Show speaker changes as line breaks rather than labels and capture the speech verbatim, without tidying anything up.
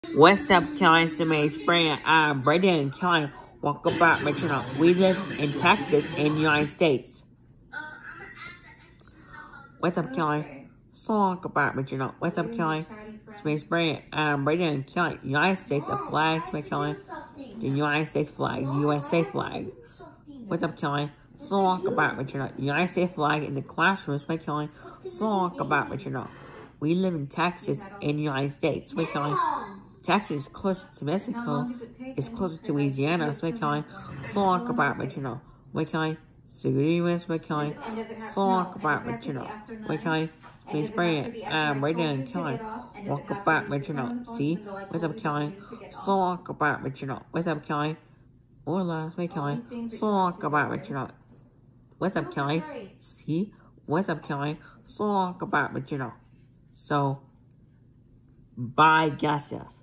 What's up, Kelly? Somebody spraying. I'm Brandon and Kelly. Welcome back, my channel. We live in Texas, in the United States. What's up, Kelly? So welcome back, my channel. What's up, Kelly? Somebody spraying. I'm Brandon and Kelly. United States, the flag, my Kelly. The United States flag, the U S A flag. What's up, Kelly? So welcome back, my channel. United States flag in the classrooms, my Kelly. So welcome back, my channel. We live in Texas, in the United States, my Kelly. Texas is closer to Mexico. It's closer to Louisiana. So, Kelly, so long about my channel. My Kelly, Security West, my Kelly, so long about my channel. My Kelly, Miss Brand, I'm right now, Kelly. Walk about my channel. See? What's up, Kelly? So long about my channel. What's up, Kelly? Hola, my Kelly. So long about my channel. What's up, Kelly? See? What's up, Kelly? So long about my channel. So, bye, gracias.